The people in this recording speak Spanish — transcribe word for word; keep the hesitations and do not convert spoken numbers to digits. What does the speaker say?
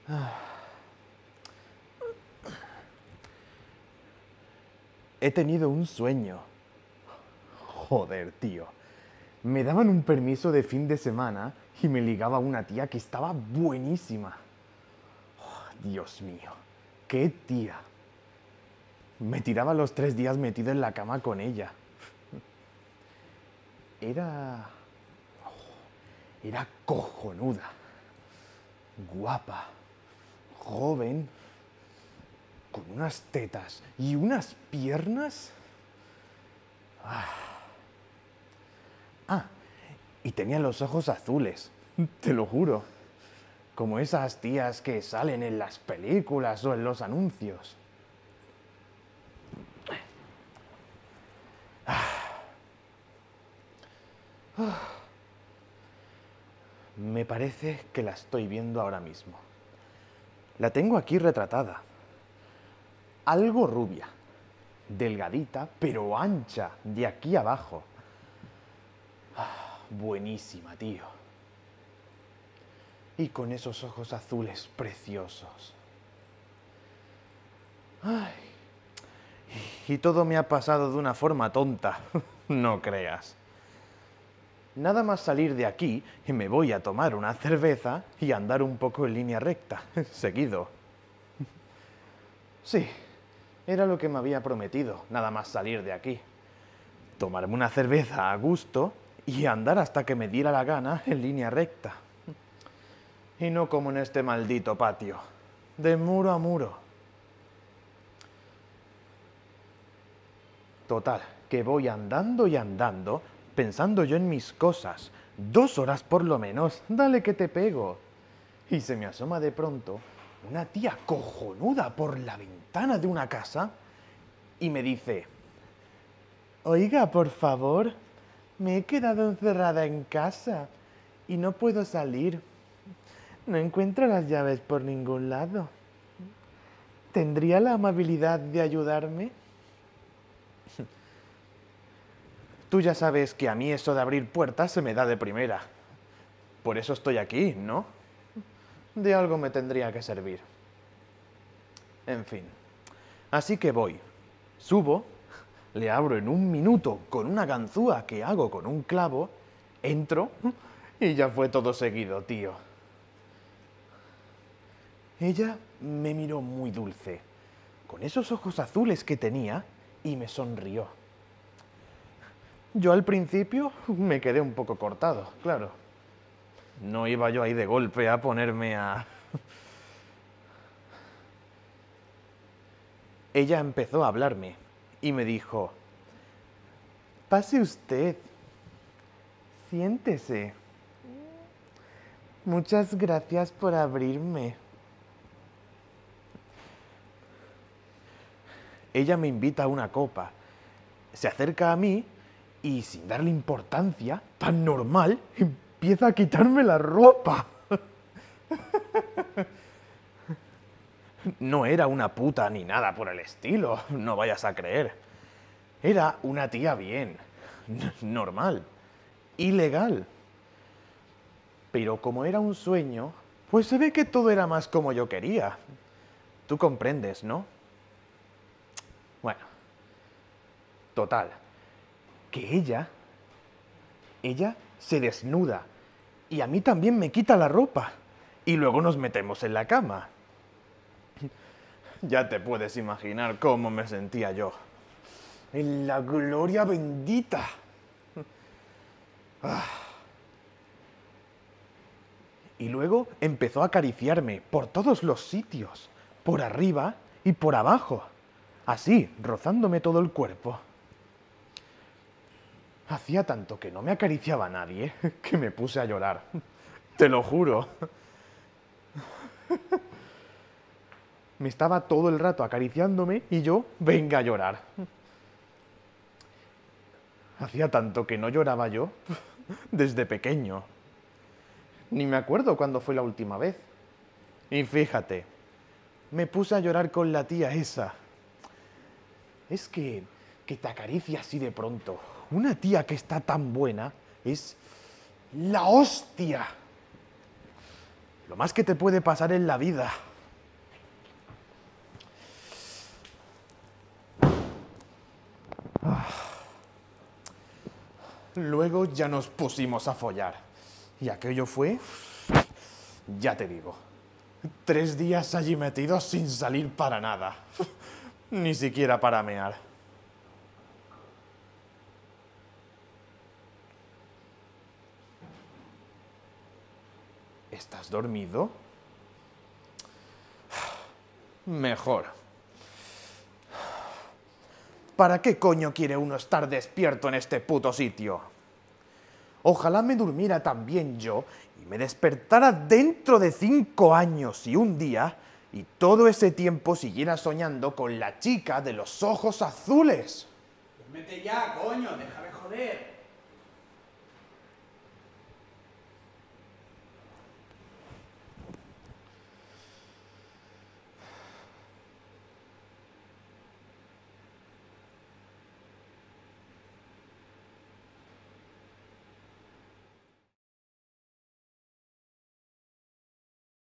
He tenido un sueño. Joder, tío. Me daban un permiso de fin de semana y me ligaba a una tía que estaba buenísima. Oh, Dios mío, qué tía. Me tiraba los tres días metido en la cama con ella. Era... oh, era cojonuda. Guapa. Joven. Con unas tetas y unas piernas. Ah. Ah, y tenía los ojos azules, te lo juro. Como esas tías que salen en las películas o en los anuncios. Me parece que la estoy viendo ahora mismo. La tengo aquí retratada. Algo rubia, delgadita, pero ancha, de aquí abajo. Ah, buenísima, tío. Y con esos ojos azules preciosos. Ay. Y todo me ha pasado de una forma tonta, no creas. Nada más salir de aquí y me voy a tomar una cerveza y andar un poco en línea recta, seguido. Sí, era lo que me había prometido, nada más salir de aquí. Tomarme una cerveza a gusto y andar hasta que me diera la gana en línea recta. Y no como en este maldito patio, de muro a muro. Total, que voy andando y andando, pensando yo en mis cosas. Dos horas por lo menos, dale que te pego. Y se me asoma de pronto una tía cojonuda por la ventana de una casa y me dice: oiga, por favor, me he quedado encerrada en casa y no puedo salir. No encuentro las llaves por ningún lado. ¿Tendría la amabilidad de ayudarme? Tú ya sabes que a mí eso de abrir puertas se me da de primera. Por eso estoy aquí, ¿no? De algo me tendría que servir. En fin. Así que voy. Subo, le abro en un minuto con una ganzúa que hago con un clavo, entro y ya fue todo seguido, tío. Ella me miró muy dulce, con esos ojos azules que tenía, y me sonrió. Yo al principio me quedé un poco cortado, claro. No iba yo ahí de golpe a ponerme a... Ella empezó a hablarme y me dijo: pase usted, siéntese. Muchas gracias por abrirme. Ella me invita a una copa, se acerca a mí y, sin darle importancia, tan normal, empieza a quitarme la ropa. No era una puta ni nada por el estilo, no vayas a creer. Era una tía bien, normal, ilegal. Pero como era un sueño, pues se ve que todo era más como yo quería. Tú comprendes, ¿no? Bueno, total, que ella, ella se desnuda y a mí también me quita la ropa y luego nos metemos en la cama. Ya te puedes imaginar cómo me sentía yo. En la gloria bendita. Ah. Y luego empezó a acariciarme por todos los sitios, por arriba y por abajo, así, rozándome todo el cuerpo. Hacía tanto que no me acariciaba a nadie que me puse a llorar. Te lo juro. Me estaba todo el rato acariciándome y yo, venga a llorar. Hacía tanto que no lloraba yo, desde pequeño. Ni me acuerdo cuándo fue la última vez. Y fíjate, me puse a llorar con la tía esa. Es que, que te acaricia así de pronto. Una tía que está tan buena es la hostia. Lo más que te puede pasar en la vida. Luego ya nos pusimos a follar. Y aquello fue... ya te digo. Tres días allí metidos sin salir para nada. Ni siquiera para mear. ¿Estás dormido? Mejor. ¿Para qué coño quiere uno estar despierto en este puto sitio? Ojalá me durmiera también yo y me despertara dentro de cinco años y un día y todo ese tiempo siguiera soñando con la chica de los ojos azules. Mete ya, coño, déjame joder.